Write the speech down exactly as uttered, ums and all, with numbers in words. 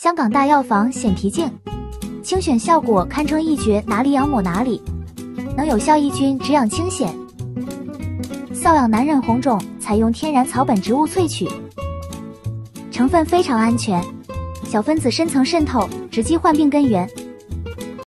香港大药房显皮净，清选效果堪称一绝，哪里养抹哪里，能有效抑菌止痒清显。瘙痒难忍红肿，采用天然草本植物萃取，成分非常安全，小分子深层渗透，直击患病根源。